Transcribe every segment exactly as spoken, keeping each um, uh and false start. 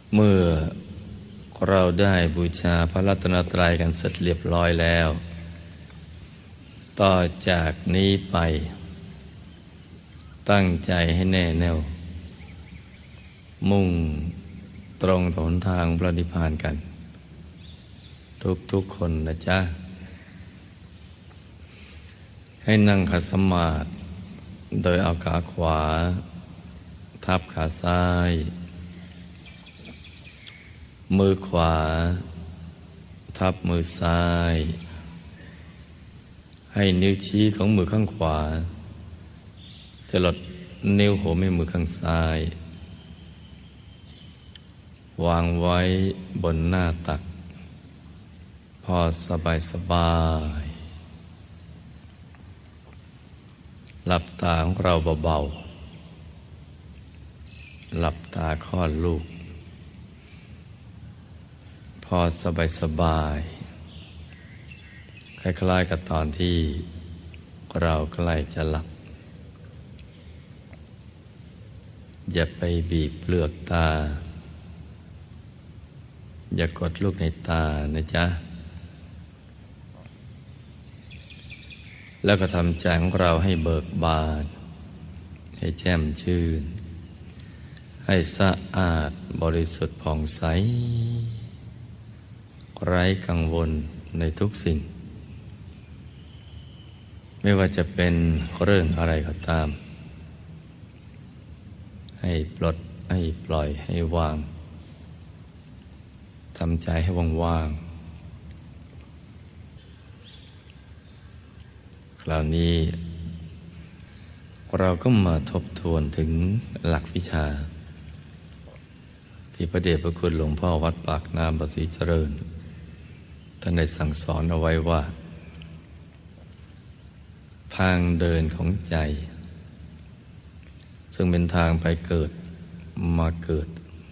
เมื่อเราได้บูชาพระรัตนตรัยกันเสร็จเรียบร้อยแล้วต่อจากนี้ไปตั้งใจให้แน่แน่วมุ่งตรงถนทางพระนิพพานกันทุกๆคนนะจ๊ะให้นั่งขัดสมาธิโดยเอาขาขวาทับขาซ้ายมือขวาทับมือซ้ายให้นิ้วชี้ของมือข้างขวาจะหลดนิ้วหัวแม่มือข้างซ้ายวางไว้บนหน้าตักพอสบายสบายหลับตาของเราเบาๆหลับตาคลอดลูกพอสบายสบายคล้ายๆกับตอนที่เราใกล้จะหลับอย่าไปบีบเปลือกตาอย่ากดลูกในตานะจ๊ะแล้วก็ทำใจของเราให้เบิกบานให้แจ่มชื่นให้สะอาดบริสุทธิ์ผ่องใสไร้กังวลในทุกสิ่งไม่ว่าจะเป็นเรื่องอะไรก็ตามให้ปลดให้ปล่อยให้วางทำใจให้ว่างๆคราวนี้เราก็มาทบทวนถึงหลักวิชาที่พระเดชพระคุณหลวงพ่อวัดปากน้ำประสิทธิเจริญท่านได้สั่งสอนเอาไว้ว่าทางเดินของใจซึ่งเป็นทางไปเกิดมาเกิด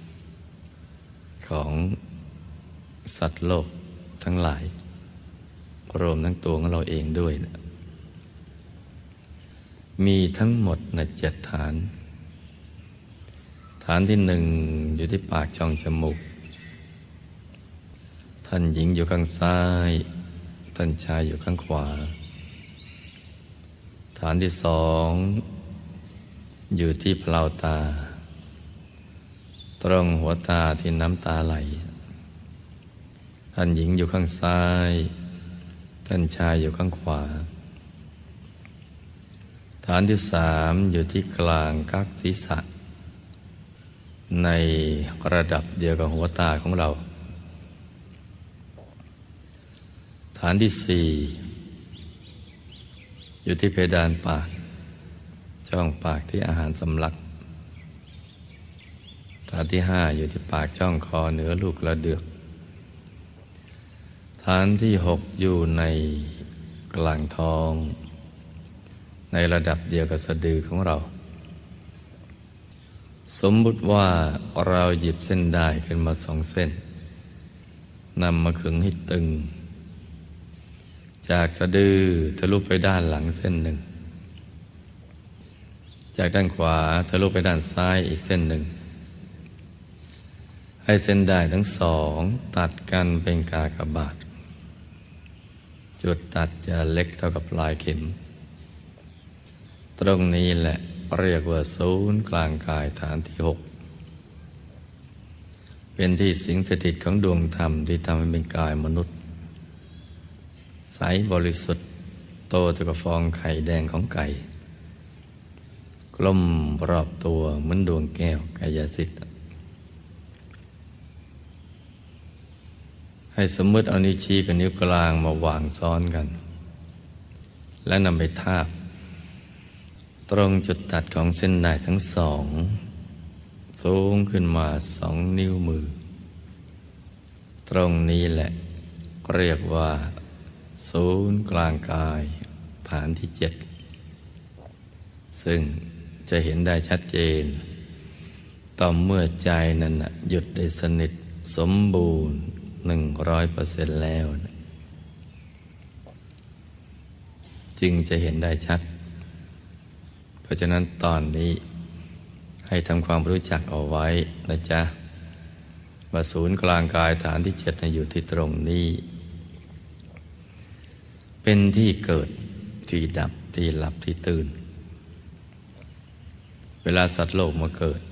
ของสัตว์โลกทั้งหลายรวมทั้งตัวของเราเองด้วยมีทั้งหมดนะเจ็ดฐานฐานที่หนึ่งอยู่ที่ปากช่องจมูกท่านหญิงอยู่ข้างซ้ายท่านชายอยู่ข้างขวาฐานที่สองอยู่ที่เปล่าตาตรงหัวตาที่น้ำตาไหลท่านหญิงอยู่ข้างซ้ายท่านชายอยู่ข้างขวาฐานที่สามอยู่ที่กลางกักศีรษะในระดับเดียวกับหัวตาของเราฐานที่สี่อยู่ที่เพดานปากช่องปากที่อาหารสำลักฐานที่ห้าอยู่ที่ปากช่องคอเหนือลูกกระเดือกฐานที่หกอยู่ในกลางท้องในระดับเดียวกับสะดือของเราสมมุติว่าเราหยิบเส้นด้ายขึ้นมาสองเส้นนำมาขึงให้ตึงจากสะดือทะลุไปด้านหลังเส้นหนึ่งจากด้านขวาทะลุไปด้านซ้ายอีกเส้นหนึ่งให้เส้นด้ายทั้งสองตัดกันเป็นกากบาทจุดตัดจะเล็กเท่ากับปลายเข็มตรงนี้แหละเรียกว่าศูนย์กลางกายฐานที่หกเป็นที่สิงสถิตของดวงธรรมที่ทำให้เป็นกายมนุษย์ใสบริสุทธิ์โตเท่ากับฟองไข่แดงของไก่กลมรอบตัวเหมือนดวงแก้วกายสิทธิ์ให้สมมติเอานิ้วชี้กับนิ้วกลางมาวางซ้อนกันและนำไปทาบตรงจุดตัดของเส้นด้ายทั้งสองสูงขึ้นมาสองนิ้วมือตรงนี้แหละเรียกว่าศูนย์กลางกายฐานที่เจ็ดซึ่งจะเห็นได้ชัดเจนต่อเมื่อใจนั้นหยุดได้สนิทสมบูรณ์หนึ่งร้อยเปอร์เซ็นต์แล้วจึงจะเห็นได้ชัดเพราะฉะนั้นตอนนี้ให้ทำความรู้จักเอาไว้นะจ๊ะว่าศูนย์กลางกายฐานที่เจ็ดอยู่ที่ตรงนี้เป็นที่เกิดที่ดับที่หลับที่ตื่นเวลาสัตว์โลกมาเกิด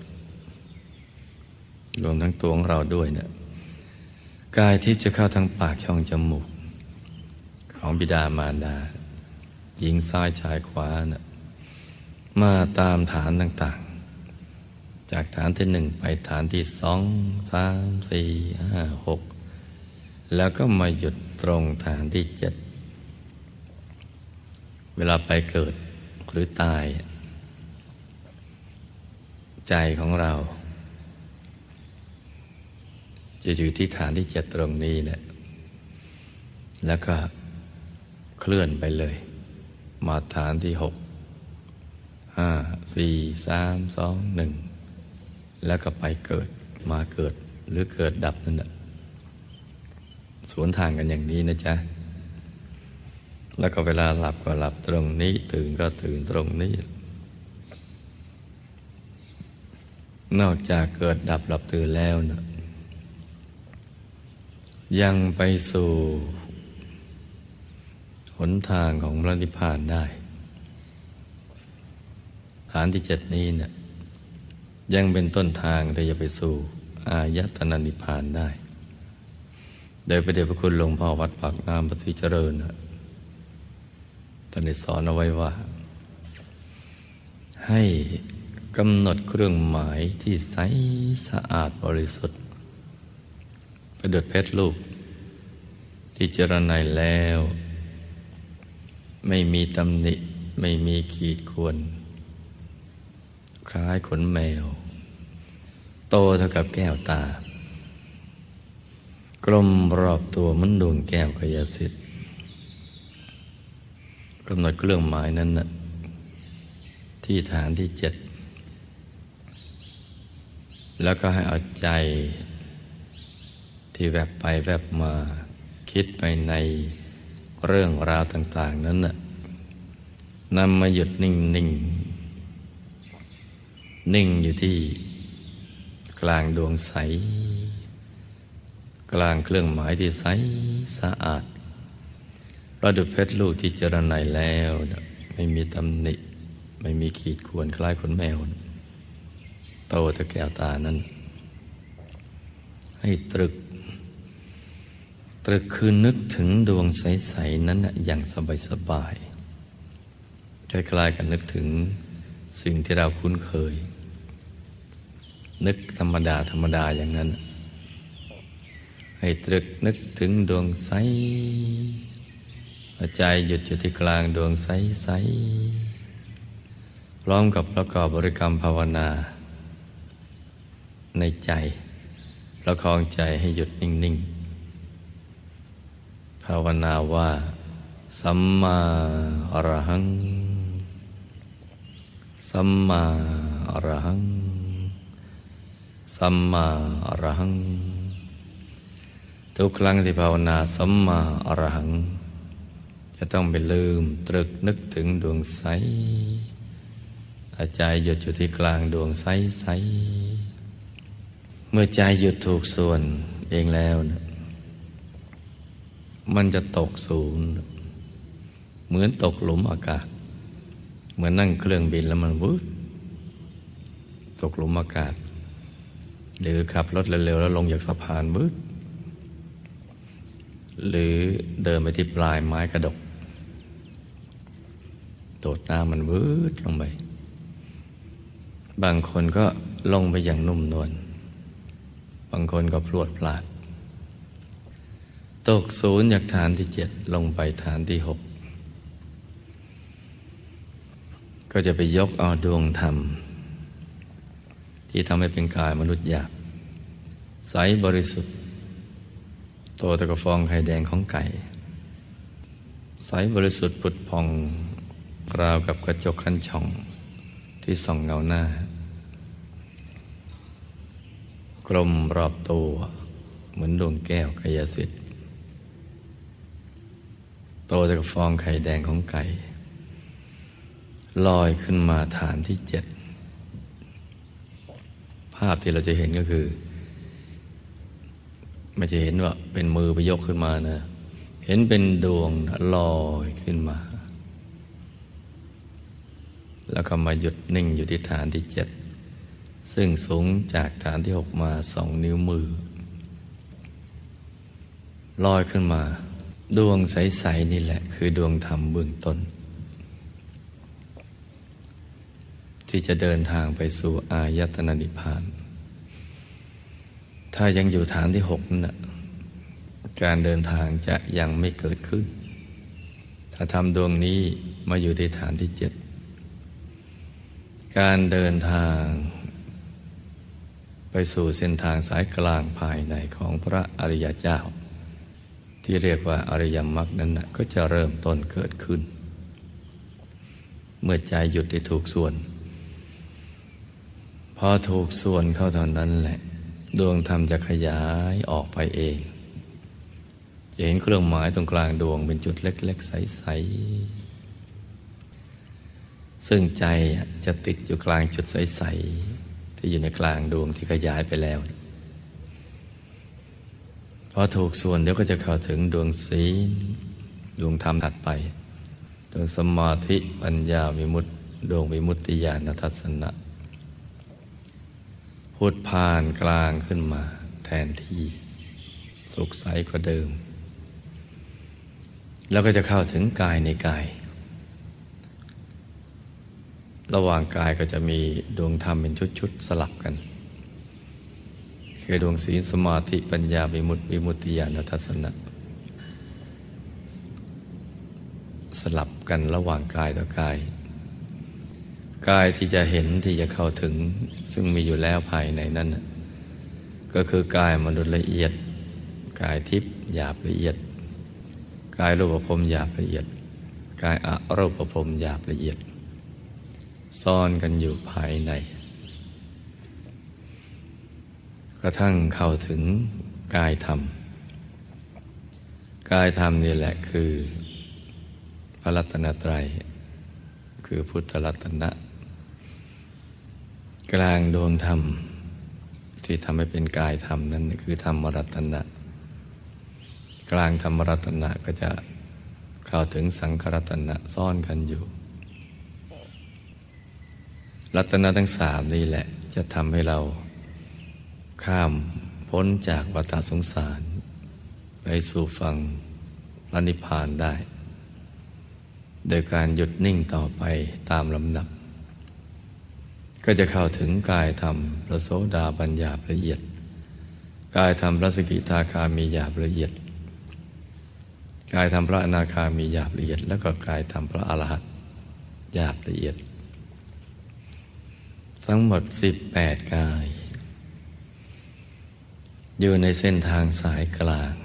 รวมทั้งตัวของเราด้วยเนี่ยกายทิพย์จะเข้าทางปากช่องจมูกของบิดามารดาหญิงซ้ายชายขวาเนี่ยมาตามฐานต่างๆจากฐานที่หนึ่งไปฐานที่สองสามสี่ห้าหกแล้วก็มาหยุดตรงฐานที่เจ็ดเวลาไปเกิดหรือตายใจของเราจะอยู่ที่ฐานที่เจ็ดตรงนี้แหละแล้วก็เคลื่อนไปเลยมาฐานที่หกห้าสี่สามสองหนึ่งแล้วก็ไปเกิดมาเกิดหรือเกิดดับนั่นแหละสวนทางกันอย่างนี้นะจ๊ะแล้วก็เวลาหลับก็หลับตรงนี้ตื่นก็ตื่นตรงนี้นอกจากเกิดดับหลับตื่นแล้วนะยังไปสู่หนทางของพระนิพพานได้ฐานที่เจ็ดนี้เนี่ยยังเป็นต้นทางที่จะไปสู่อายตนะนิพพานได้โดยพระเดชพระคุณหลวงพ่อวัดปากน้ำปฏิเจริญท่านได้สอนเอาไว้ว่าให้กำหนดเครื่องหมายที่ใสสะอาดบริสุทธิ์ประดุจเพชรลูกที่เจรไนแล้วไม่มีตำหนิไม่มีขีดข่วนคล้ายขนแมวโตเท่ากับแก้วตากลมรอบตัวเหมือนดวงแก้วกายสิทธิ์กำหนดเครื่องหมายนั้นนะที่ฐานที่เจ็ดแล้วก็ให้เอาใจที่แวบไปแวบมาคิดไปในเรื่องราวต่างๆนั้นน่ะนำมาหยุดนิ่งๆ นิ่ง, นิ่งอยู่ที่กลางดวงใสกลางเครื่องหมายที่ใสสะอาดประดุจเพชรลูกที่เจรไนแล้วไม่มีตำหนิไม่มีขีดข่วนคล้ายขนแมวโตตะแก้วตานั้นให้ตรึกตรึกคือนึกถึงดวงใสๆนั้นอย่างสบายๆคล้ายๆกันนึกถึงสิ่งที่เราคุ้นเคยนึกธรรมดาธรรมดาอย่างนั้นให้ตรึกนึกถึงดวงใสใจหยุดอยู่ที่กลางดวงใสๆพร้อมกับประกอบบริกรรมภาวนาในใจประคองใจให้หยุดนิ่งๆภาวนาว่าสัมมาอรหังสัมมาอรหังสัมมาอรหังทุกครั้งที่ภาวนาสัมมาอรหังจะต้องไม่ลืมตรึกนึกถึงดวงใสใจหยุดอยู่ที่กลางดวงใสๆเมื่อใจหยุดถูกส่วนเองแล้วนะมันจะตกศูนย์เหมือนตกหลุมอากาศเหมือนนั่งเครื่องบินแล้วมันวืดตกหลุมอากาศหรือขับรถเร็วๆแล้วลงจากสะพานวืดหรือเดินไปที่ปลายไม้กระดกโดดน้ำมันวืดลงไปบางคนก็ลงไปอย่างนุ่มนวลบางคนก็พรวดพลาดตกศูนย์จากฐานที่เจ็ดลงไปฐานที่หกก็จะไปยกเอาดวงธรรมที่ทำให้เป็นกายมนุษย์หยาบใสบริสุทธิ์โตตะกะฟองไข่แดงของไก่ใสบริสุทธิ์ผุดพองราวกับกระจกคันช่องที่ส่องเงาหน้ากลมรอบตัวเหมือนดวงแก้วกายสิทธิ์โตตะกะฟองไข่แดงของไก่ลอยขึ้นมาฐานที่เจ็ดภาพที่เราจะเห็นก็คือไม่จะเห็นว่าเป็นมือไปยกขึ้นมานะเห็นเป็นดวงลอยขึ้นมาแล้วก็มาหยุดนิ่งอยู่ที่ฐานที่เจ็ดซึ่งสูงจากฐานที่หกมาสองนิ้วมือลอยขึ้นมาดวงใสๆนี่แหละคือดวงธรรมเบื้องต้นที่จะเดินทางไปสู่อายตนะนิพพานถ้ายังอยู่ฐานที่หกนั่นนะการเดินทางจะยังไม่เกิดขึ้นถ้าทำดวงนี้มาอยู่ที่ฐานที่เจ็ดการเดินทางไปสู่เส้นทางสายกลางภายในของพระอริยเจ้าที่เรียกว่าอริยมรรคนั้นนะก็จะเริ่มต้นเกิดขึ้นเมื่อใจหยุดได้ถูกส่วนพอถูกส่วนเข้าเท่านั้นแหละดวงธรรมจะขยายออกไปเองจะเห็นเครื่องหมายตรงกลางดวงเป็นจุดเล็กๆใสๆซึ่งใจจะติดอยู่กลางจุดใสๆที่อยู่ในกลางดวงที่ขยายไปแล้วพอถูกส่วนเดี๋ยวก็จะเข้าถึงดวงศีลดวงธรรมถัดไปดวงสมาธิปัญญาวิมุตติดวงวิมุตติญาณทัศนะพุทธผ่านกลางขึ้นมาแทนที่สุขใสกว่าเดิมแล้วก็จะเข้าถึงกายในกายระหว่างกายก็จะมีดวงธรรมเป็นชุดๆสลับกันคือดวงศีลสมาธิปัญญาวิมุตติวิมุตติญาณทัศนะสลับกันระหว่างกายต่อกายกายที่จะเห็นที่จะเข้าถึงซึ่งมีอยู่แล้วภายในนั้นก็คือกายมนุษย์ละเอียดกายทิพย์หยาบละเอียดกายรูปภพหยาบละเอียดกายอรูปภพหยาบละเอียดซ่อนกันอยู่ภายในกระทั่งเข้าถึงกายธรรมกายธรรมนี่แหละคือพระรัตนตรัยคือพุทธรัตนะกลางดวงธรรมที่ทำให้เป็นกายธรรมนั้นคือธรรมรัตนะกลางธรรมรัตนะก็จะเข้าถึงสังขรัตนะซ่อนกันอยู่รัตนะทั้งสามนี่แหละจะทำให้เราข้ามพ้นจากวัฏสงสารไปสู่ฝั่งพระนิพพานได้โดยการหยุดนิ่งต่อไปตามลำดับก็จะเข้าถึงกายธรรมพระโสดาบันหยาบละเอียดกายธรรมพระสกิทาคามีหยาบละเอียดกายธรรมพระอนาคามีหยาบละเอียดแล้วก็กายธรรมพระอรหันต์หยาบละเอียดทั้งหมดสิบแปดกายอยู่ในเส้นทางสายกลาง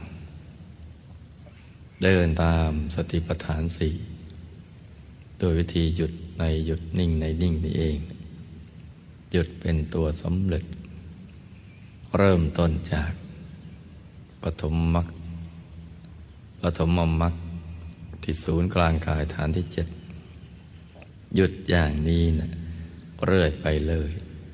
เดินตามสติปัฏฐานสี่โดยวิธีหยุดในหยุดนิ่งในนิ่งนี่เองหยุดเป็นตัวสำเร็จเริ่มต้นจากปฐมมรรคปฐมมรรคที่ศูนย์กลางกายฐานที่เจ็ดหยุดอย่างนี้นะเรื่อยไปเลย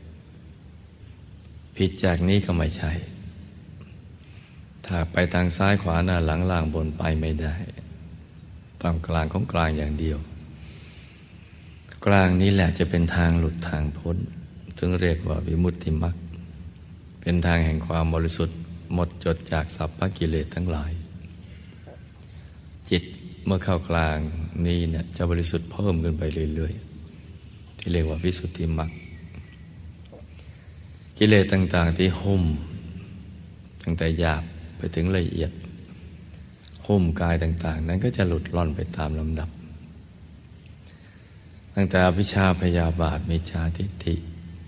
ผิดจากนี้ก็ไม่ใช่ถ้าไปทางซ้ายขวาหน้าหลังล่างบนไปไม่ได้ตามกลางของกลางอย่างเดียวกลางนี้แหละจะเป็นทางหลุดทางพ้นซึ่งเรียกว่าวิมุตติมรรคเป็นทางแห่งความบริสุทธิ์หมดจดจากสัพพกิเลสทั้งหลายจิตเมื่อเข้ากลางนี้เนี่ยจะบริสุทธิ์เพิ่มขึ้นไปเรื่อยๆที่เรียกว่าวิสุทธิมรรคกิเลสต่างๆที่หุ้มตั้งแต่หยาบไปถึงละเอียดหุ้มกายต่างๆนั้นก็จะหลุดล่อนไปตามลำดับตั้งแต่อวิชชาพยาบาทมิจฉาทิฏฐิ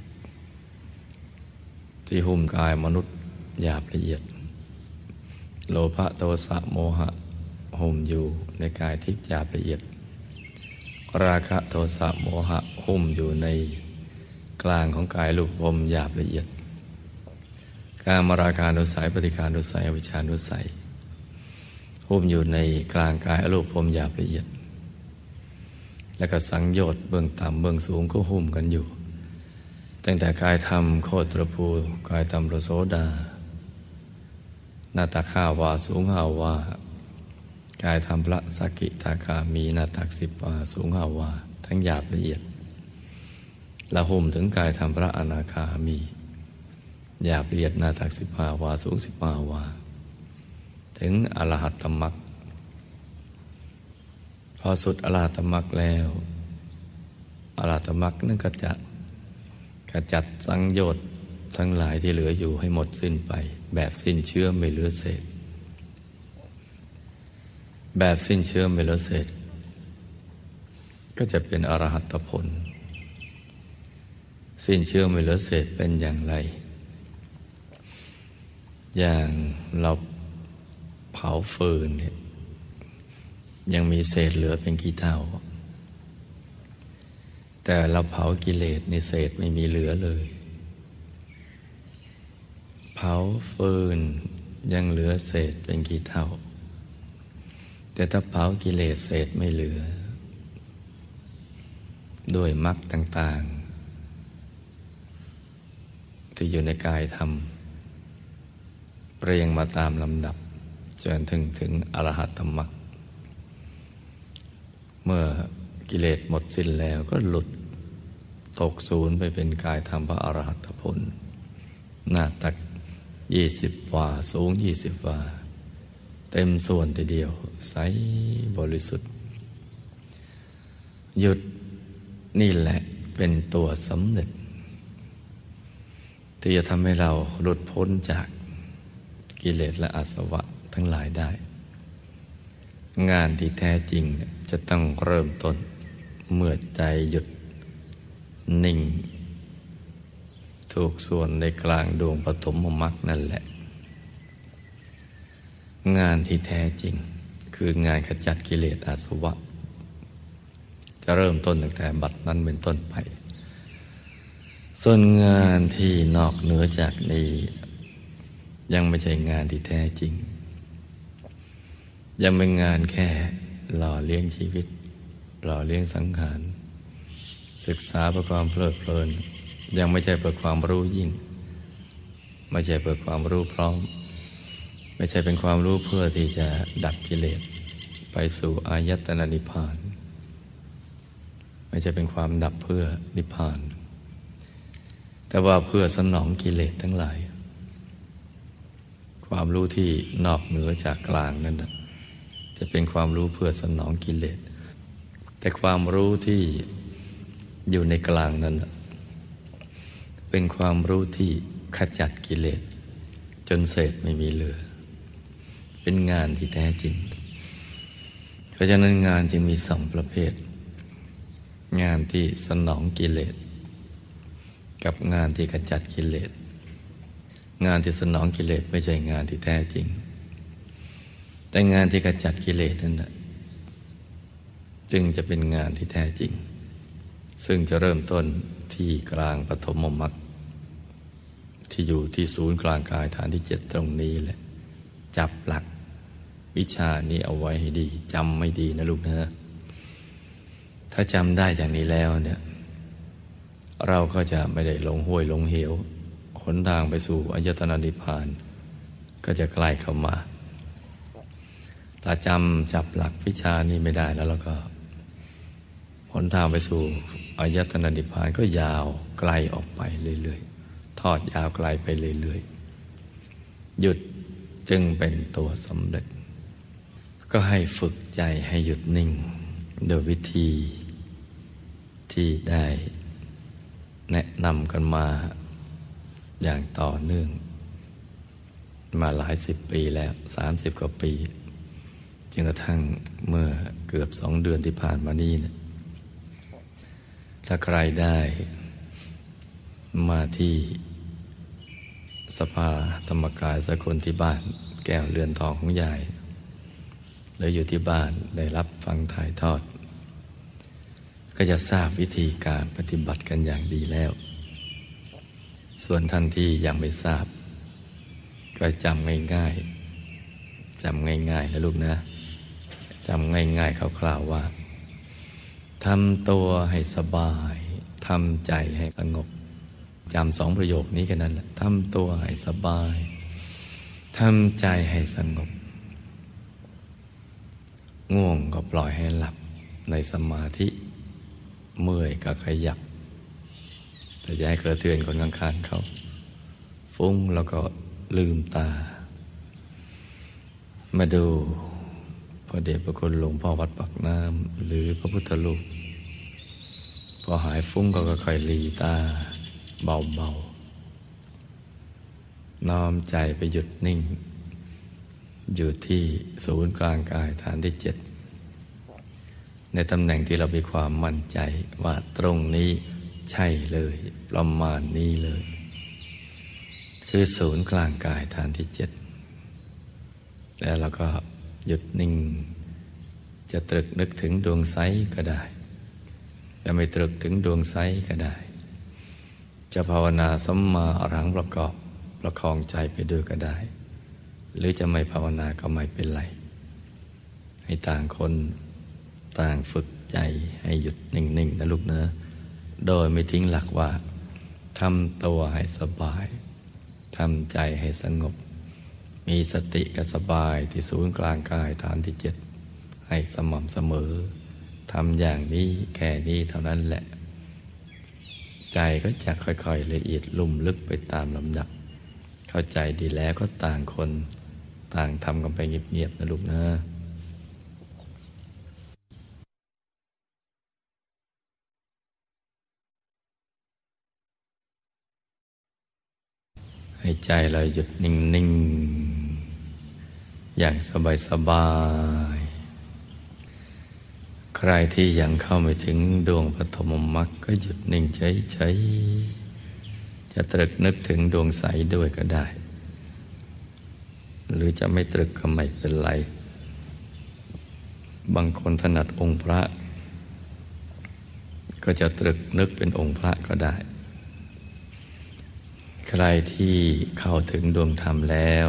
ที่หุ้มกายมนุษย์หยาบละเอียดโลภะโทสะโมหะหุ้มอยู่ในกายทิพย์หยาบละเอียดราคะโทสะโมหะหุ้มอยู่ในกลางของกายรูปภพหยาบละเอียดกามราคานุสัยปฏิฆานุสัยอวิชชานุสัยหุ้มอยู่ในกลางกายอรูปภพหยาบละเอียดแล้วก็สังโยชน์เบื้องต่ำเบื้องสูงก็หุ้มกันอยู่ตั้งแต่กายธรรมโคตรภูกายธรรมพระโสดานาตักห้าวาสูงห้าวากายธรรมพระสกิทาคามีหน้าตักสิบวาสูงห้าวาทั้งหยาบละเอียดละหุ่มถึงกายธรรมพระอนาคามีหยาบละเอียดหน้าตักสิบห้าวาสูงสิบห้าวาถึงอรหัตตมรรคพอสุดอรหัตตมรรคแล้วอรหัตตมรรคนั่นก็จะขจัดสังโยชน์ทั้งหลายที่เหลืออยู่ให้หมดสิ้นไปแบบสิ้นเชื้อไม่เหลือเศษแบบสิ้นเชื้อไม่เหลือเศษก็จะเป็นอรหัตผลสิ้นเชื้อไม่เหลือเศษเป็นอย่างไรอย่างเราเผาฟืนเนี่ยยังมีเศษเหลือเป็นกี่เท่าแต่เราเผากิเลสนี่เศษไม่มีเหลือเลยเผาฟืนยังเหลือเศษเป็นกี่เท่าแต่ถ้าเผากิเลสเศษไม่เหลือด้วยมรรคต่างๆที่อยู่ในกายธรรมเรียงมาตามลำดับจนถึงถึงอรหัตตมรรคเมื่อกิเลสหมดสิ้นแล้วก็หลุดตกศูนย์ไปเป็นกายธรรมพระอรหัตผลหน้าตักยี่สิบวาสูงยี่สิบวาเต็มส่วนทีเดียวใสบริสุทธิ์หยุดนี่แหละเป็นตัวสำเร็จที่จะทำให้เราหลุดพ้นจากกิเลสและอาสวะทั้งหลายได้งานที่แท้จริงจะต้องเริ่มต้นเมื่อใจหยุดนิ่งถูกส่วนในกลางดวงปฐมมรรคนั่นแหละงานที่แท้จริงคืองานขจัดกิเลสอาสวะจะเริ่มต้นตั้งแต่บัดนั้นเป็นต้นไปส่วนงานที่นอกเหนือจากนี้ยังไม่ใช่งานที่แท้จริงยังเป็นงานแค่หล่อเลี้ยงชีวิตหล่อเลี้ยงสังขารศึกษาเพื่อความเพลิดเพลินยังไม่ใช่เพื่อความรู้ยิ่งไม่ใช่เพื่อความรู้พร้อมไม่ใช่เป็นความรู้เพื่อที่จะดับกิเลสไปสู่อายตนะนิพพานไม่ใช่เป็นความดับเพื่อนิพพานแต่ว่าเพื่อสนองกิเลสทั้งหลายความรู้ที่นอกเหนือจากกลางนั่นนะจะเป็นความรู้เพื่อสนองกิเลสแต่ความรู้ที่อยู่ในกลางนั้นนะเป็นความรู้ที่ขจัดกิเลสจนเศษไม่มีเหลือเป็นงานที่แท้จริงเพราะฉะนั้นงานจึงมีสองประเภทงานที่สนองกิเลสกับงานที่ขจัดกิเลสงานที่สนองกิเลสไม่ใช่งานที่แท้จริงแต่งานที่ขจัดกิเลสนั่นแหละจึงจะเป็นงานที่แท้จริงซึ่งจะเริ่มต้นที่กลางปฐมมรรคที่อยู่ที่ศูนย์กลางกายฐานที่เจ็ดตรงนี้แหละจับหลักวิชานี้เอาไว้ให้ดีจำไม่ดีนะลูกนะถ้าจำได้อย่างนี้แล้วเนี่ยเราก็จะไม่ได้ลงห้วยลงเหวหนทางไปสู่อายตนะนิพพานก็จะใกล้เข้ามาถ้าจำจับหลักวิชานี้ไม่ได้แล้วเราก็หนทางไปสู่อายตนะนิพพานก็ยาวไกลออกไปเรื่อยๆทอดยาวไกลไปเรื่อยๆหยุดจึงเป็นตัวสำเร็จก็ให้ฝึกใจให้หยุดนิ่งโดยวิธีที่ได้แนะนำกันมาอย่างต่อเนื่องมาหลายสิบปีแล้วสามสิบกว่าปีจนกระทั่งเมื่อเกือบสองเดือนที่ผ่านมานี้เนี่ยถ้าใครได้มาที่สภาธรรมกายสกลที่บ้านแก้วเรือนทองของยายหรืออยู่ที่บ้านได้รับฟังถ่ายทอดก็จะทราบวิธีการปฏิบัติกันอย่างดีแล้วส่วนท่านที่ยังไม่ทราบก็จำง่ายๆจำง่ายๆนะลูกนะจำง่ายๆคร่าวๆว่าทำตัวให้สบายทำใจให้สงบจำสองประโยคนี้กันนั่นแหละทำตัวให้สบายทำใจให้สงบง่วงก็ปล่อยให้หลับในสมาธิเมื่อยก็ขยับแต่อย่าให้กระเทือนคนข้างๆเขาฟุ้งแล้วก็ลืมตามาดูพระเดชพระคุณหลวงพ่อวัดปากน้ำหรือพระพุทธรูปพอหายฟุ้งก็ค่อยๆหลีตาเบาๆน้อมใจไปหยุดนิ่งอยู่ที่ศูนย์กลางกายฐานที่เจ็ดในตำแหน่งที่เรามีความมั่นใจว่าตรงนี้ใช่เลยประมาณนี้เลยคือศูนย์กลางกายฐานที่เจ็ดแล้วเราก็หยุดนิ่งจะตรึกนึกถึงดวงใสก็ได้จะไม่ตรึกถึงดวงใสก็ได้จะภาวนาสัมมาอรหังประกอบประคองใจไปด้วยก็ได้หรือจะไม่ภาวนาก็ไม่เป็นไรให้ต่างคนต่างฝึกใจให้หยุดนิ่งๆนะลูกเนอะโดยไม่ทิ้งหลักว่าทำตัวให้สบายทำใจให้สงบมีสติกับสบายที่ศูนย์กลางกายฐานที่เจ็ดให้สม่ำเสมอทำอย่างนี้แค่นี้เท่านั้นแหละใจก็จะค่อยๆละเอียดลุ่มลึกไปตามลำดับเข้าใจดีแล้วก็ต่างคนต่างทำกันไปเงียบๆนะลูกนะให้ใจเราหยุดนิ่งๆอย่างสบายๆใครที่ยังเข้าไม่ถึงดวงปฐมมรรคก็หยุดนิ่งเฉยๆจะตรึกนึกถึงดวงใสด้วยก็ได้หรือจะไม่ตรึกก็ไม่เป็นไรบางคนถนัดองค์พระก็จะตรึกนึกเป็นองค์พระก็ได้ใครที่เข้าถึงดวงธรรมแล้ว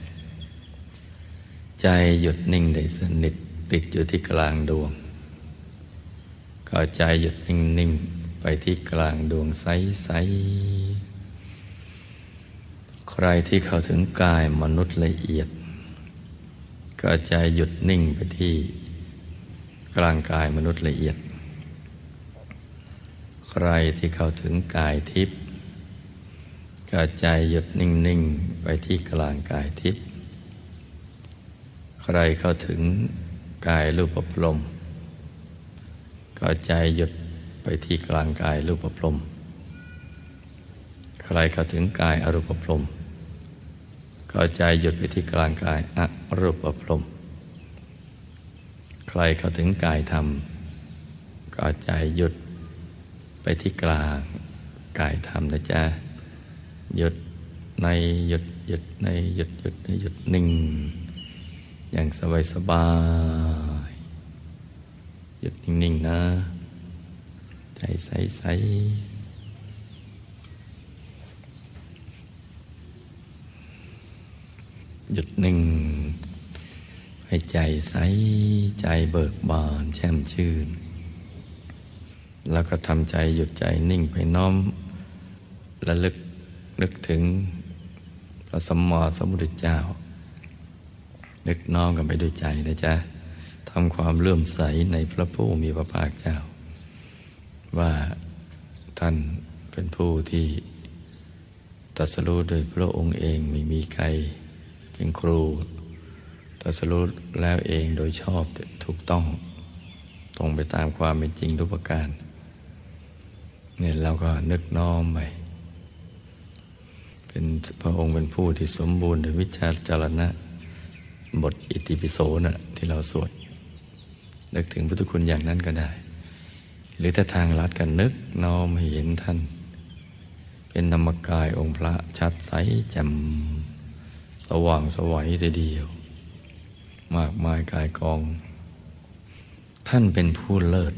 ใจหยุดนิ่งได้สนิทติดอยู่ที่กลางดวงก็ใจหยุดนิ่งๆไปที่กลางดวงใสๆใครที่เข้าถึงกายมนุษย์ละเอียดก็ใจหยุดนิ่งไปที่กลางกายมนุษย์ละเอียดใครที่เข้าถึงกายทิพย์ก็ใจหยุดนิ่งๆไปที่กลางกายทิพย์ใครเข้าถึงกายรูปพรหมก็ใจหยุดไปที่กลางกายรูปพรหมใครเข้าถึงกายอรูปพรหมก็ใจหยุดไปที่กลางกายอรูปพรหมใครเข้าถึงกายธรรมก็ใจหยุดไปที่กลางกายธรรมนะจ๊ะหยุดในหยุดหยุดในหยุดหยุดในหยุดนิ่งอย่างสบายสบายหยุดนิ่งๆนะใจใสๆหยุดนิ่งให้ใจใสใจเบิกบานแช่มชื่นแล้วก็ทำใจหยุดใจนิ่งไปน้อมระลึกนึกถึงพระสัมมาสัมพุทธเจ้านึกน้อมกันไปด้วยใจนะจ๊ะทำความเลื่อมใสในพระผู้มีพระภาคเจ้าว่าท่านเป็นผู้ที่ตรัสรู้โดยพระองค์เองไม่มีใครเป็นครูตรัสรู้แล้วเองโดยชอบถูกต้องตรงไปตามความเป็นจริงทุกประการเนี่ยเราก็นึกน้อมไปเป็นพระองค์เป็นผู้ที่สมบูรณ์ด้วยวิชาจารณะบทอิติปิโสน่ะที่เราสวดนึกถึงพุทธคุณอย่างนั้นก็ได้หรือถ้าทางลัดกันนึกน้อมให้เห็นท่านเป็นธรรมกายองค์พระชัดใสแจ่มสว่างสวัยทีเดียวมากมายกายกองท่านเป็นผู้เลิศ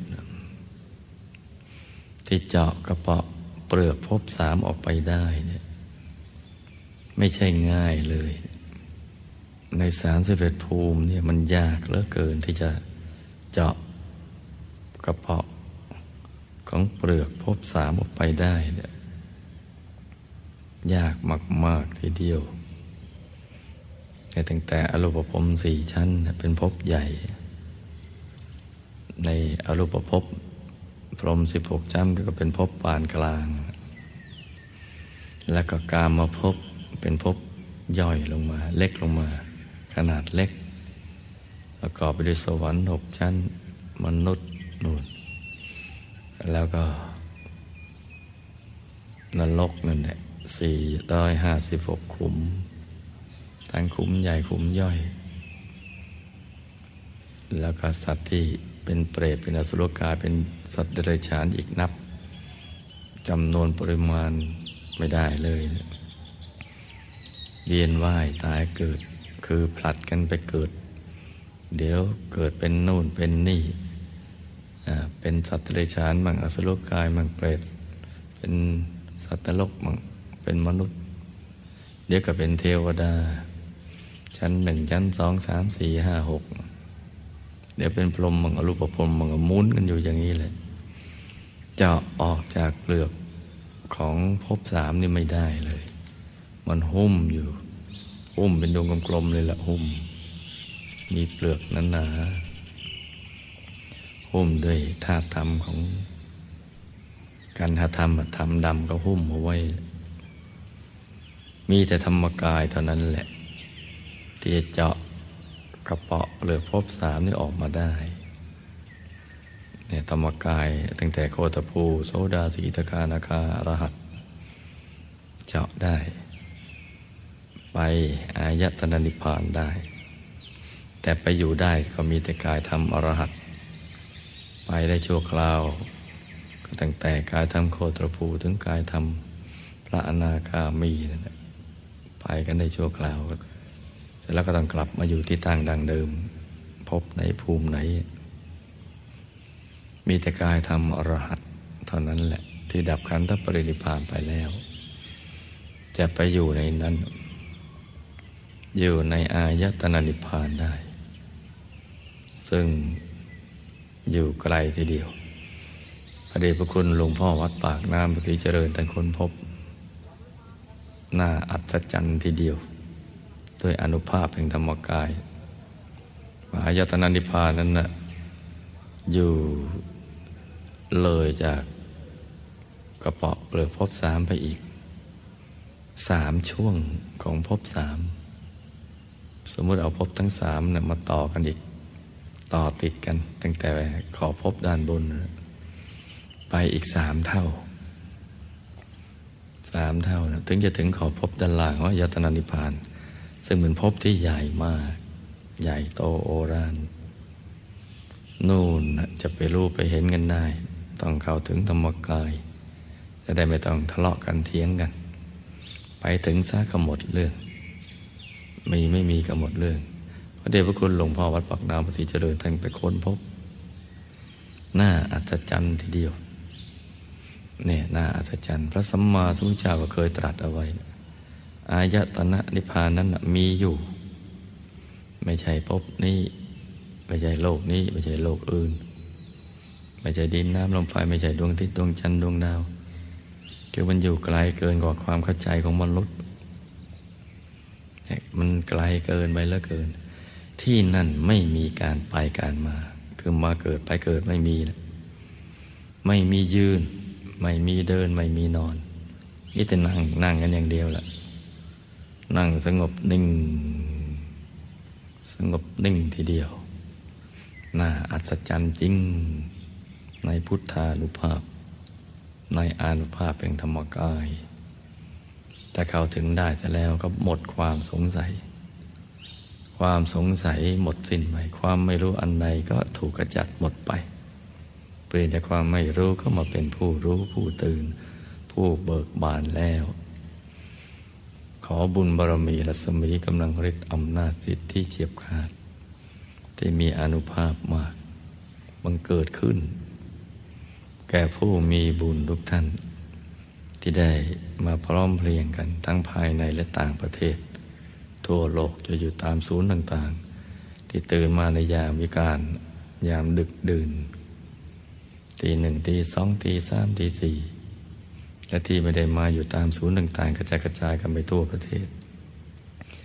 ที่เจาะกระเปาะเปลือกภพสามออกไปได้เนี่ยไม่ใช่ง่ายเลยในสามสิบเอ็ดภูมิเนี่ยมันยากเหลือเกินที่จะเจาะกระเปาะของเปลือกภพสามออกไปได้เนี่ยยากมากๆทีเดียวเนี่ยตั้งแต่อรูปภพสี่ชั้นเป็นภพใหญ่ในอรูปภพพรหมสิบหกชั้นก็เป็นภพปานกลางแล้วก็กามภพเป็นภพย่อยลงมาเล็กลงมาขนาดเล็กประกอบไปด้วยสวรรค์หกชั้นมนุษย์นู่นแล้วก็นรกนั่นแหละสี่ร้อยห้าสิบหกขุมทั้งขุมใหญ่ขุมย่อยแล้วก็สัตว์ที่เป็นเปรตเป็นอสุรกายเป็นสัตว์เดรัจฉานอีกนับจำนวนปริมาณไม่ได้เลยเวียนว่ายตายเกิดคือผลัดกันไปเกิดเดี๋ยวเกิดเป็นนู่นเป็นนี่เป็นสัตว์เดรัจฉานมั่งอสุรกายมั่งเปรตเป็นสัตว์นรกมั่งเป็นมนุษย์เดี๋ยวก็เป็นเทวดาชั้นหนึ่งชั้นสองสามสี่ห้าหกเดี๋ยวเป็นพรหมมั่งอรูปพรหมมั่งหมุนกันอยู่อย่างนี้เลยเจาะออกจากเปลือกของภพสามนี่ไม่ได้เลยมันหุ้มอยู่หุ้มเป็นดวงกลมๆเลยละหุ้มมีเปลือกหนาๆหุ้มด้วยธาตุธรรมของกันหธรรมธรรมดำก็หุ้มเอาไว้มีแต่ธรรมกายเท่านั้นแหละที่จะเจาะกระเปาะเปลือกภพสามนี่ออกมาได้เนี่ยธรรมกายตั้งแต่โคตภูโสดาสีทคานาคาอรหัตเจาะได้ไปอายตนะนิพพานได้แต่ไปอยู่ได้ก็มีแต่กายธรรมอรหัตไปได้ชั่วคราวก็ตั้งแต่กายธรรมโคตภูถึงกายธรรมพระอนาคามีนั่นแหละไปกันได้ชั่วคราวเสร็จแล้วก็ต้องกลับมาอยู่ที่ตั้งดังเดิมพบไหนภูมิไหนมีแต่กายธรรมอรหัตเท่านั้นแหละที่ดับขันธปรินิพพานไปแล้วจะไปอยู่ในนั้นอยู่ในอายตนะนิพพานได้ซึ่งอยู่ไกลทีเดียวพระเดชพระคุณหลวงพ่อวัดปากน้ำภาษีเจริญท่านค้นพบน่าอัศจรรย์ทีเดียวด้วยอานุภาพแห่งธรรมกายอายตนะนิพพานนั้นน่ะอยู่เลยจากกระเปาะเปลือกภพสามไปอีกสามช่วงของภพสามสมมติเอาภพทั้งสามเนี่ยมาต่อกันอีกต่อติดกันตั้งแต่ขอภพด้านบนไปอีกสามเท่าสามเท่านะถึงจะถึงขอภพด้านล่างของอายตนะนิพพานซึ่งเป็นภพที่ใหญ่มากใหญ่โตโอฬารนู่นจะไปรู้ไปเห็นกันได้ต้องเข้าถึงธรรมกายจะได้ไม่ต้องทะเลาะกันเถียงกันไปถึงซะก็หมดเรื่องมีไม่มีก็หมดเรื่องพระเดชพระคุณหลวงพ่อวัดปากน้ำภาษีเจริญท่านไปค้นพบน่าอัศจรรย์ทีเดียวเนี่ยน่าอัศจรรย์พระสัมมาสัมพุทธเจ้าก็เคยตรัสเอาไว้อายตนะนิพพานนั้นมีอยู่ไม่ใช่ภพนี้ไม่ใช่โลกนี้ไม่ใช่โลกอื่นไม่ใช่ดินน้ำลมไฟไม่ใช่ดวงอาทิตย์ดวงจันทร์ดวงดาวคือมันอยู่ไกลเกินกว่าความเข้าใจของมนุษย์มันไกลเกินไปแล้วเกินที่นั่นไม่มีการไปการมาคือมาเกิดไปเกิดไม่มีไม่มียืนไม่มีเดินไม่มีนอนนี่แต่นั่งนั่งกันอย่างเดียวแหละนั่งสงบนิ่งสงบนิ่งทีเดียวน่าอัศจรรย์จริงในพุทธานุภาพในอานุภาพแห่งธรรมกายแต่เข้าถึงได้เสร็จแล้วก็หมดความสงสัยความสงสัยหมดสิ้นไปความไม่รู้อันใดก็ถูกกระจัดหมดไปเปลี่ยนจากความไม่รู้ก็มาเป็นผู้รู้ผู้ตื่นผู้เบิกบานแล้วขอบุญบารมีรัศมีกำลังฤทธิ์อำนาจสิทธิ์ที่เฉียบขาดที่มีอานุภาพมากบังเกิดขึ้นแก่ผู้มีบุญทุกท่านที่ได้มาพร้อมเพรียงกันทั้งภายในและต่างประเทศทั่วโลกจะอยู่ตามศูนย์ต่างๆที่ตื่นมาในยามวิกาลยามดึกดื่นตีหนึ่งตีสองตีสามตีสี่และที่ไม่ได้มาอยู่ตามศูนย์ต่างๆกระจายกระจายกันไปทั่วประเทศ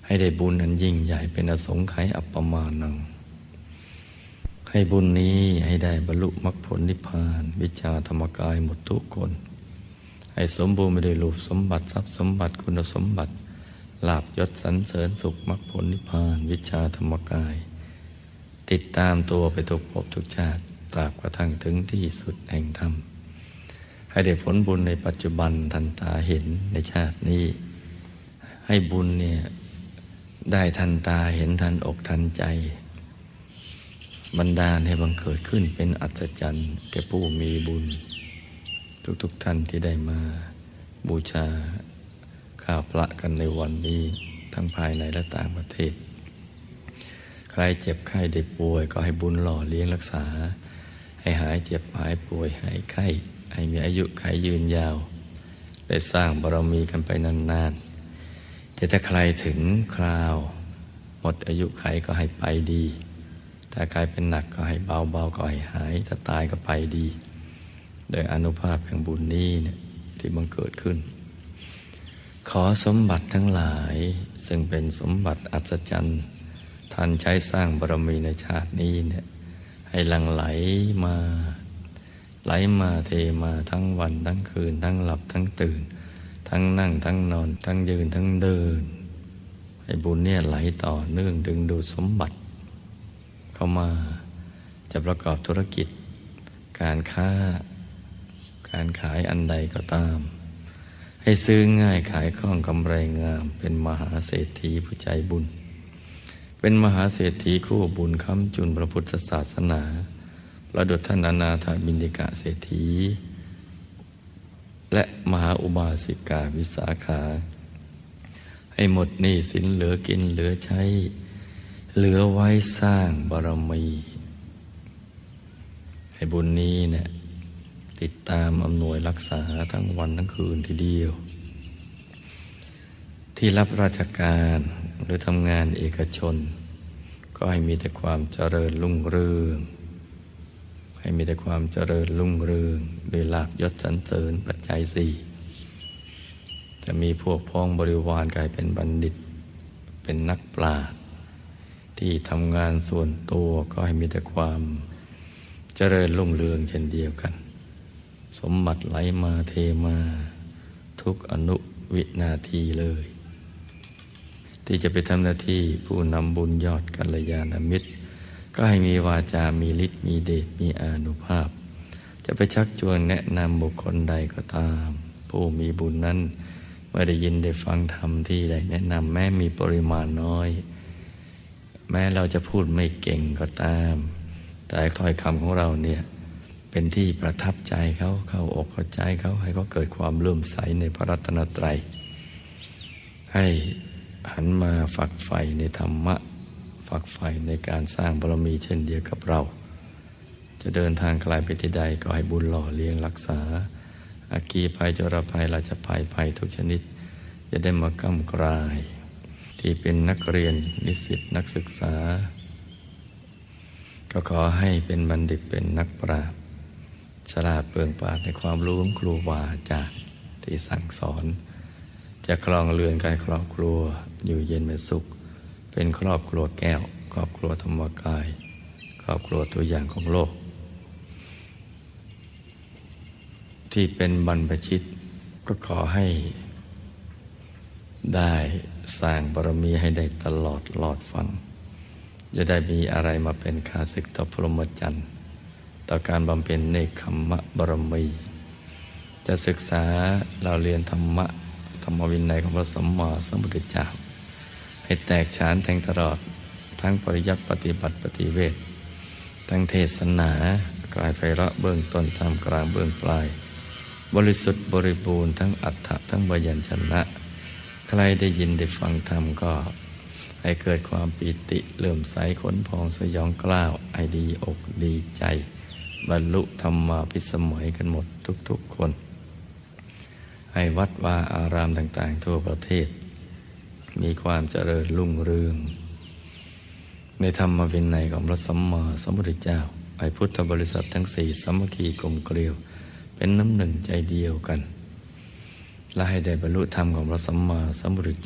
ให้ได้บุญอันยิ่งใหญ่เป็นอสงไขยอัปปมาณังให้บุญนี้ให้ได้บรรลุมรรคผลนิพพานวิชาธรรมกายหมดทุกคนให้สมบูรณ์ไปด้วยรูปสมบัติทรัพย์สมบัติคุณสมบัติลาภยศสรรเสริญสุขมรรคผลนิพพานวิชาธรรมกายติดตามตัวไปทุกภพทุกชาติตราบกระทั่งถึงที่สุดแห่งธรรมให้ได้ผลบุญในปัจจุบันทันตาเห็นในชาตินี้ให้บุญเนี่ยได้ทันตาเห็นทันอกทันใจบันดาลให้บังเกิดขึ้นเป็นอัศจรรย์แก่ผู้มีบุญทุกๆท่านที่ได้มาบูชาข้าวพระกันในวันนี้ทั้งภายในและต่างประเทศใครเจ็บไข้ได้ป่วยก็ให้บุญหล่อเลี้ยงรักษาให้หายเจ็บหายป่วยหายไข้ให้มีอายุขัยยืนยาวได้สร้างบารมีกันไปนานๆแต่ถ้าใครถึงคราวหมดอายุขัยก็ให้ไปดีถ้าใครเป็นหนักก็ให้เบาๆก็ให้หายถ้าตายก็ไปดีโดยอานุภาพแห่งบุญนี้เนี่ยที่บังเกิดขึ้นขอสมบัติทั้งหลายซึ่งเป็นสมบัติอัศจรรย์ท่านใช้สร้างบารมีในชาตินี้เนี่ยให้หลั่งไหลมาไหลมาเทมาทั้งวันทั้งคืนทั้งหลับทั้งตื่นทั้งนั่งทั้งนอนทั้งยืนทั้งเดินให้บุญเนี่ยไหลต่อเนื่องดึงดูดสมบัติเข้ามาจะประกอบธุรกิจการค้าการขายอันใดก็ตามให้ซื้อง่ายขายคล่องกำไรงามเป็นมหาเศรษฐีผู้ใจบุญเป็นมหาเศรษฐีคู่บุญค้ำจุนพระพุทธศาสนาประดุจท่านอนาถบิณฑิกะเศรษฐีและมหาอุบาสิกาวิสาขาให้หมดหนี้สินเหลือกินเหลือใช้เหลือไว้สร้างบารมีให้บุญนี้เนี่ยติดตามอำนวยรักษาทั้งวันทั้งคืนทีเดียวที่รับราชการหรือทำงานเอกชนก็ให้มีแต่ความเจริญรุ่งเรืองให้มีแต่ความเจริญรุ่งเรืองโดยลาภยศสรรเสริญปัจจัยสี่จะมีพวกพ้องบริวารกลายเป็นบัณฑิตเป็นนักปราชญ์ที่ทำงานส่วนตัวก็ให้มีแต่ความเจริญรุ่งเรืองเช่นเดียวกันสมบัติไหลมาเทมาทุกอนุวินาทีเลยที่จะไปทำหน้าที่ผู้นำบุญยอดกัลยาณมิตรก็ให้มีวาจามีฤทธิ์มีเดชมีอานุภาพจะไปชักชวนแนะนำบุคคลใดก็ตามผู้มีบุญนั้นเมื่อได้ยินได้ฟังธรรมที่ได้แนะนำแม้มีปริมาณน้อยแม้เราจะพูดไม่เก่งก็ตามแต่ถ้อยคำของเราเนี่ยเป็นที่ประทับใจเขาเข้าอกเข้าใจเขาให้เขาเกิดความเลื่อมใสในพระรัตนตรัยให้หันมาฝักใฝ่ในธรรมะฝักใฝ่ในการสร้างบารมีเช่นเดียวกับเราจะเดินทางไกลไปที่ใดก็ให้บุญหล่อเลี้ยงรักษาอาคีภัยจรภัยราชภัยภัยทุกชนิดจะได้มาก้ำกลายที่เป็นนักเรียนนิสิตนักศึกษาก็ขอให้เป็นบัณฑิตเป็นนักปราชญ์ฉลาดเปลืองปราชญ์ในความรู้ของครูบาอาจารย์ที่สั่งสอนจะครองเรือนกายครอบครัวอยู่เย็นเป็นสุขเป็นครอบครัวแก้วครอบครัวธรรมกายครอบครัวตัวอย่างของโลกที่เป็นบรรพชิตก็ขอให้ได้สร้างบารมีให้ได้ตลอดหลอดฟังจะได้มีอะไรมาเป็นข้าศึกต่อพรหมจรรย์ต่อการบำเพ็ญเนกขัมมะบารมีจะศึกษาเราเรียนธรรมะธรรมวินัยของพระสัมมาสัมพุทธเจ้าให้แตกฉานแทงตลอดทั้งปริยัติปฏิบัติปฏิเวททั้งเทศนาก็ให้ไพเราะเบื้องต้นท่ามกลางเบื้องปลายบริสุทธิ์บริบูรณ์ทั้งอัฏฐะทั้งพยัญชนะใครได้ยินได้ฟังธรรมก็ให้เกิดความปีติเลื่อมใสขนพองสยองกล้าวไอดีอกดีใจบรรลุธรรมาภิสมัยกันหมดทุกๆคนให้วัดวาอารามต่างๆทั่วประเทศมีความเจริญรุ่งเรืองในธรรมวินัยของพระสัมมาสัมพุทธเจ้าให้พุทธบริษัททั้งสี่สามัคคีกลมเกลียวเป็นน้ำหนึ่งใจเดียวกันและให้ได้บรรลุธรรมของพระสัมมาสัมพุทธเจ้า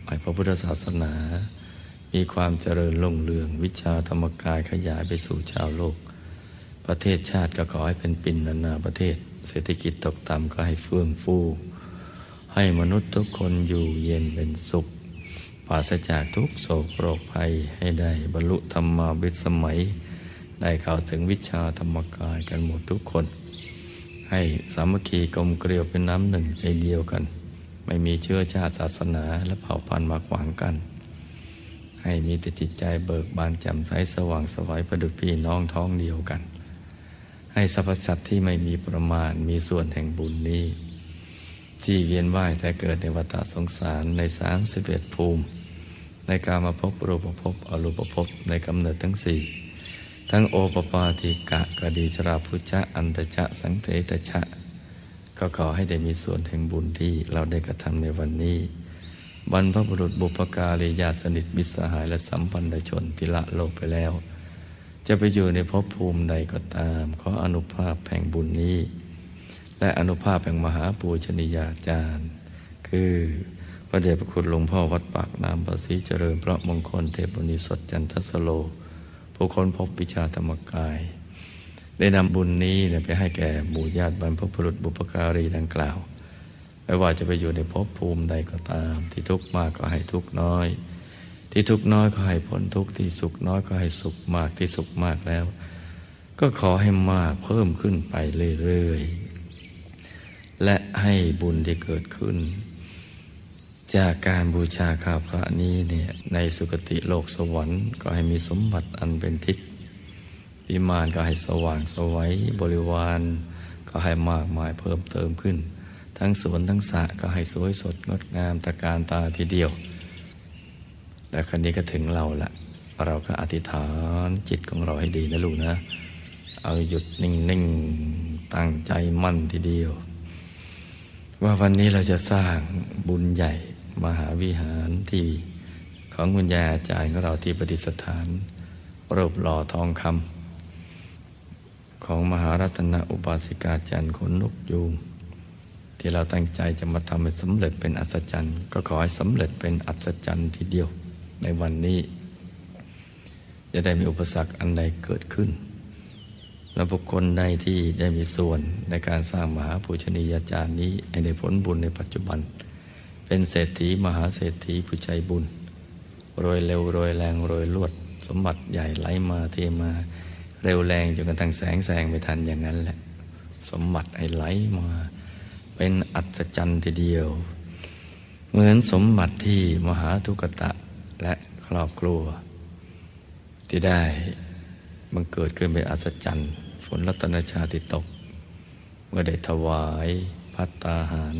ให้พระพุทธศาสนามีความเจริญรุ่งเรืองวิชาธรรมกายขยายไปสู่ชาวโลกประเทศชาติก็ขอให้เป็นปิ่นนานาประเทศเศรษฐกิจตกต่ำก็ให้เฟื่องฟูให้มนุษย์ทุกคนอยู่เย็นเป็นสุขปราศจากทุกโศกโรคภัยให้ได้บรรลุธรรมาวิสมัยได้เข้าถึงวิชาธรรมกายกันหมดทุกคนให้สามัคคีกลมเกลียวเป็นน้ำหนึ่งใจเดียวกันไม่มีเชื้อชาติศาสนาและเผ่าพันธุ์มาขวางกันให้มีแต่จิตใจเบิกบานแจ่มใสสว่างไสวประดุจพี่น้องท้องเดียวกันให้สรรพสัตว์ที่ไม่มีประมาณมีส่วนแห่งบุญนี้ที่เวียนว่ายแต่เกิดในวัฏสงสารในสามสิบเอ็ดภูมิในกามภพรูปภพอรูปภพในกำเนิดทั้งสี่ทั้งโอปปาติกะกดีชราพุชะอันตชะสังเทตชะก็ขอให้ได้มีส่วนแห่งบุญที่เราได้กระทำในวันนี้บรรพบุรุษบุพการีญาติสนิทมิตรสหายและสัมพันธชนที่ละโลกไปแล้วจะไปอยู่ในภพภูมิใดก็ตามขออนุภาพแห่งบุญนี้และอนุภาพแห่งมหาปูชนียาจารย์คือพระเดชพระคุณหลวงพ่อวัดปากน้ำประสิทธิเจริญพระมงคลเทพบุญสดจันทสโลผู้ค้นพบวิชาธรรมกายได้นำบุญนี้ไปให้แก่หมู่ญาติบรรพบุรุษบุพการีดังกล่าวไม่ว่าจะไปอยู่ในภพภูมิใดก็ตามที่ทุกข์มากก็ให้ทุกข์น้อยที่ทุกข์น้อยก็ให้พ้นทุกข์ที่สุขน้อยก็ให้สุขมากที่สุขมากแล้วก็ขอให้มากเพิ่มขึ้นไปเรื่อยๆและให้บุญที่เกิดขึ้นจากการบูชาข้าพระนี้เนี่ยในสุคติโลกสวรรค์ก็ให้มีสมบัติอันเป็นทิพย์วิมานก็ให้สว่างไสวบริวารก็ให้มากมายเพิ่มเติมขึ้นทั้งสวนทั้งสระก็ให้สวยสดงดงามตระการตาทีเดียวและครั้นี้ก็ถึงเราละเราก็อธิษฐานจิตของเราให้ดีนะลูกนะเอาหยุดนิ่งๆตั้งใจมั่นทีเดียวว่าวันนี้เราจะสร้างบุญใหญ่มหาวิหารที่ของคุณยายอาจารย์ของเราที่ประดิษฐานรูปหล่อทองคำของมหารัตนอุบาสิกาจันทร์ขนนกยูงที่เราตั้งใจจะมาทำให้สำเร็จเป็นอัศจรรย์ก็ขอให้สำเร็จเป็นอัศจรรย์ทีเดียวในวันนี้จะได้มีอุปสรรคอันใดเกิดขึ้นและบุคคลใดที่ได้มีส่วนในการสร้างมหาปูชนียาจารย์นี้ให้ได้ผลบุญในปัจจุบันเป็นเศรษฐีมหาเศรษฐีผู้ใจบุญรวยเร็วรวยแรงรวยลวดสมบัติใหญ่ไหลมาเทมาเร็วแรงจนกระทั่งแสงแสงไม่ทันอย่างนั้นแหละสมบัติให้ไหลมาเป็นอัศจรรย์ทีเดียวเหมือนสมบัติที่มหาทุกตะและครอบครัวที่ได้บังเกิดขึ้นเป็นอัศจรรย์ฝนรัตนชาติตกเมื่อได้ถวายภัตตาหาร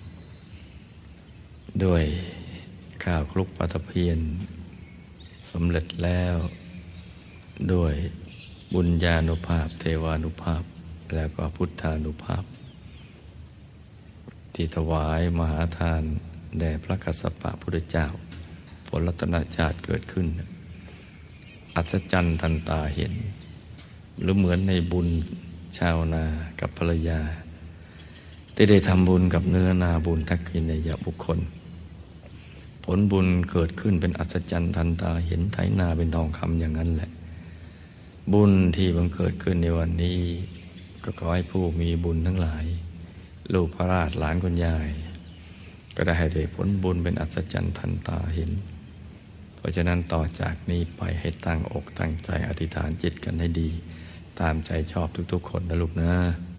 ด้วยข้าวคลุกปลาตะเพียนสำเร็จแล้วด้วยบุญญานุภาพเทวานุภาพแล้วก็พุทธานุภาพที่ถวายมหาทานแด่พระกัสสปะพุทธเจ้าฝนรัตนชาติเกิดขึ้นอัศจรรย์ทันตาเห็นหรือเหมือนในบุญชาวนากับภรรยาที่ได้ทำบุญกับเนื้อนาบุญทักษิณยบุคคลผลบุญเกิดขึ้นเป็นอัศจรรย์ทันตาเห็นไถนาเป็นทองคำอย่างนั้นแหละบุญที่บังเกิดขึ้นในวันนี้ก็ขอให้ผู้มีบุญทั้งหลายลูกพระราชหลานคุณยายก็ได้ให้ได้ผลบุญเป็นอัศจรรย์ทันตาเห็นเพราะฉะนั้นต่อจากนี้ไปให้ตั้งอกตั้งใจอธิษฐานจิตกันให้ดีตามใจชอบทุกๆคนนะลูกนะ